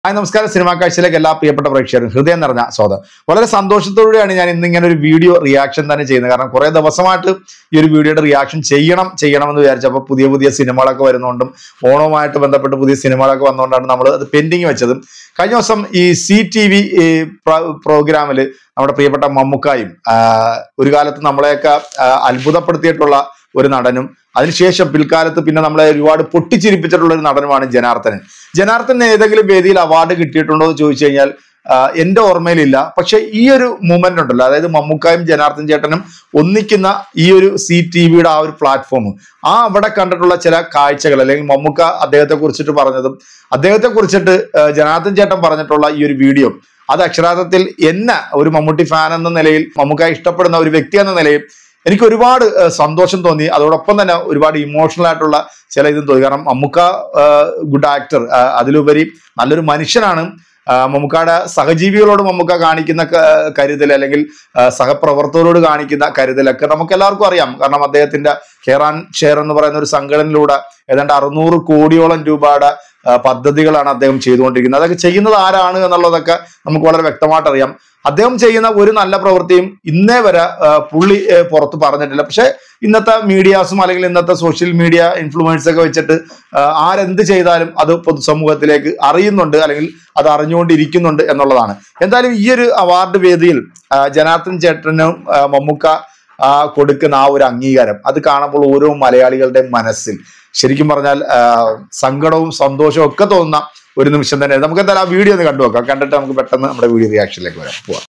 Hi നമസ്കാരം. Cinema കാഴ്ചയിലേക്ക് എല്ലാ പ്രിയപ്പെട്ട പ്രേക്ഷകരും ഹൃദയം നിറഞ്ഞ സ്വാഗതം. വളരെ സന്തോഷത്തോടെയാണ് ഞാൻ ഇന്നിങ്ങനെ ഒരു വീഡിയോ റിയാക്ഷൻ തന്നെ ചെയ്യുന്നത്. കാരണം കുറെ ദിവസമായിട്ട് ഈ ഒരു വീഡിയോയുടെ റിയാക്ഷൻ ചെയ്യണമെന്ന് വിചാരിച്ചപ്പോൾ പുതിയ പുതിയ സിനിമകളൊക്കെ വരുന്നതുകൊണ്ടും ഓണവുമായിട്ട് ബന്ധപ്പെട്ട് പുതിയ സിനിമകളൊക്കെ വന്നുകൊണ്ടാണ് നമ്മൾ അത് പെൻഡിങ് വെച്ചത്. കഴിഞ്ഞ ദിവസം ഈ CTV പ്രോഗ്രാമിൽ നമ്മുടെ പ്രിയപ്പെട്ട മമ്മൂക്കായും ഒരു കാലത്ത് നമ്മളെയൊക്കെ അത്ഭുതപ്പെടുത്തിയിട്ടുള്ള ഒരു നടനും അതിനുശേഷം പിൽക്കാലത്ത് പിന്നെ നമ്മളെ ഒരുപാട് പൊട്ടിച്ചിരിപ്പിച്ചിട്ടുള്ള ഒരു നടനുമാണ് ജനാർദ്ദന് ഏതെങ്കിലും വേദിയിൽ അവാർഡ് കിട്ടിയിട്ടുണ്ടോ എന്ന് ചോദിച്ചു കഴിഞ്ഞാൽ എന്റെ ഓർമ്മയിലില്ല. പക്ഷെ ഈ ഒരു മൂവ്മെന്റ് ഉണ്ടല്ലോ, അതായത് മമ്മൂക്കായും ജനാർദ്ദൻ ചേട്ടനും ഒന്നിക്കുന്ന ഈ ഒരു CTVയുടെ ആ ഒരു പ്ലാറ്റ്ഫോം, അവിടെ കണ്ടിട്ടുള്ള ചില കാഴ്ചകൾ, അല്ലെങ്കിൽ മമ്മൂക്ക അദ്ദേഹത്തെ കുറിച്ചിട്ട് പറഞ്ഞതും അദ്ദേഹത്തെ കുറിച്ചിട്ട് ജനാർദ്ദൻ ചേട്ടൻ പറഞ്ഞിട്ടുള്ള ഈ ഒരു വീഡിയോ, അത് അക്ഷരാർത്ഥത്തിൽ എന്നെ ഒരു മമ്മൂട്ടി ഫാൻ എന്ന നിലയിൽ, മമ്മൂക്ക ഇഷ്ടപ്പെടുന്ന ഒരു വ്യക്തി എന്ന നിലയിൽ എനിക്ക് ഒരുപാട് സന്തോഷം തോന്നി. അതോടൊപ്പം തന്നെ ഒരുപാട് ഇമോഷണൽ ആയിട്ടുള്ള ചില ഇതും തോന്നി. കാരണം മമ്മൂക്ക ഗുഡ് ആക്ടർ, അതിലുപരി നല്ലൊരു മനുഷ്യനാണ്. മമ്മൂക്കയുടെ സഹജീവികളോട് മമ്മൂക്ക കാണിക്കുന്ന കരുതൽ, അല്ലെങ്കിൽ സഹപ്രവർത്തകരോട് കാണിക്കുന്ന കരുതലൊക്കെ നമുക്ക് എല്ലാവർക്കും അറിയാം. കാരണം അദ്ദേഹത്തിന്റെ കെയർ ആൻഡ് ഷെയർ എന്ന് പറയുന്ന ഒരു സംഘടനയിലൂടെ ഏതാണ്ട് 600 കോടിയോളം രൂപയുടെ പദ്ധതികളാണ് അദ്ദേഹം ചെയ്തുകൊണ്ടിരിക്കുന്നത്. അതൊക്കെ ചെയ്യുന്നത് ആരാണ് എന്നുള്ളതൊക്കെ നമുക്ക് വളരെ വ്യക്തമായിട്ട് അറിയാം. അദ്ദേഹം ചെയ്യുന്ന ഒരു നല്ല പ്രവൃത്തിയും ഇന്നേ വരെ പുള്ളി പുറത്ത് പറഞ്ഞിട്ടില്ല. പക്ഷെ ഇന്നത്തെ മീഡിയാസും അല്ലെങ്കിൽ ഇന്നത്തെ സോഷ്യൽ മീഡിയ ഇൻഫ്ലുവൻസ് ഒക്കെ വെച്ചിട്ട് ആരെന്ത് ചെയ്താലും അത് പൊതുസമൂഹത്തിലേക്ക് അറിയുന്നുണ്ട്, അല്ലെങ്കിൽ അത് അറിഞ്ഞുകൊണ്ടിരിക്കുന്നുണ്ട് എന്നുള്ളതാണ്. എന്തായാലും ഈ ഒരു അവാർഡ് വേദിയിൽ ജനാർദ്ദൻ ചേട്ടനും മമ്മൂക്ക കൊടുക്കുന്ന ആ ഒരു അംഗീകാരം, അത് കാണുമ്പോൾ ഓരോ മലയാളികളുടെ മനസ്സിൽ ശരിക്കും പറഞ്ഞാൽ സങ്കടവും സന്തോഷവും ഒക്കെ തോന്നുന്ന ഒരു നിമിഷം തന്നെ. നമുക്ക് എന്തായാലും ആ വീഡിയോ ഒന്ന് കണ്ടു നോക്കാം. കണ്ടിട്ട് നമുക്ക് പെട്ടെന്ന് നമ്മുടെ വീഡിയോ റിയാക്ഷനിലേക്ക് പോവാം.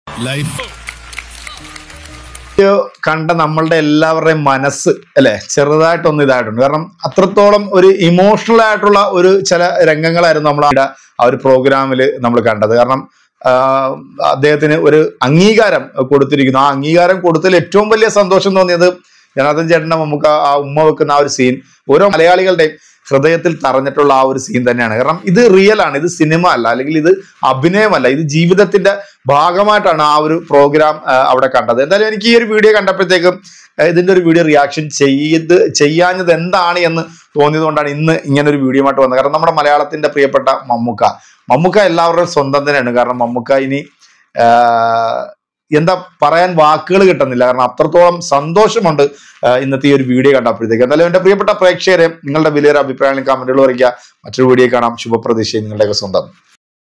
വീഡിയോ കണ്ട നമ്മളുടെ എല്ലാവരുടെയും മനസ്സ് അല്ലെ ചെറുതായിട്ടൊന്ന് ഇതായിട്ടുണ്ട്. കാരണം അത്രത്തോളം ഒരു ഇമോഷണൽ ആയിട്ടുള്ള ഒരു ചില രംഗങ്ങളായിരുന്നു നമ്മൾ ആ ഒരു പ്രോഗ്രാമിൽ നമ്മൾ കണ്ടത്. കാരണം അദ്ദേഹത്തിന് ഒരു അംഗീകാരം കൊടുത്തിരിക്കുന്നു. ആ അംഗീകാരം കൊടുത്തതിൽ ഏറ്റവും വലിയ സന്തോഷം തോന്നിയത് ജനാർദ്ദൻ ചേട്ടന്റെ മമ്മൂക്ക ആ ഉമ്മ വെക്കുന്ന ആ ഒരു സീൻ ഓരോ മലയാളികളുടെയും ഹൃദയത്തിൽ തറഞ്ഞിട്ടുള്ള ആ ഒരു സീൻ തന്നെയാണ്. കാരണം ഇത് റിയൽ ആണ്, ഇത് സിനിമ അല്ല, അല്ലെങ്കിൽ ഇത് അഭിനയമല്ല, ഇത് ജീവിതത്തിന്റെ ഭാഗമായിട്ടാണ് ആ ഒരു പ്രോഗ്രാം അവിടെ കണ്ടത്. എന്തായാലും എനിക്ക് ഈ ഒരു വീഡിയോ കണ്ടപ്പോഴത്തേക്കും ഇതിന്റെ ഒരു വീഡിയോ റിയാക്ഷൻ ചെയ്യാഞ്ഞത് എന്താണ് എന്ന് തോന്നിയത് കൊണ്ടാണ് ഇന്ന് ഇങ്ങനെ ഒരു വീഡിയോ ആയിട്ട് വന്നത്. കാരണം നമ്മുടെ മലയാളത്തിന്റെ പ്രിയപ്പെട്ട മമ്മൂക്ക എല്ലാവരുടെയും സ്വന്തം തന്നെയാണ്. കാരണം മമ്മൂക്ക ഇനി എന്താ പറയാൻ വാക്കുകൾ കിട്ടുന്നില്ല. കാരണം അത്രത്തോളം സന്തോഷമുണ്ട് ഇന്നത്തെ ഈ ഒരു വീഡിയോ കണ്ടപ്പോഴത്തേക്ക്. എന്തായാലും എന്റെ പ്രിയപ്പെട്ട പ്രേക്ഷകരെ, നിങ്ങളുടെ വലിയൊരു അഭിപ്രായങ്ങളും കമന്റുകൾ അറിയിക്കുക. മറ്റൊരു വീഡിയോ കാണാം. ശുഭപ്രതീക്ഷയും നിങ്ങളുടെയൊക്കെ സ്വന്തം.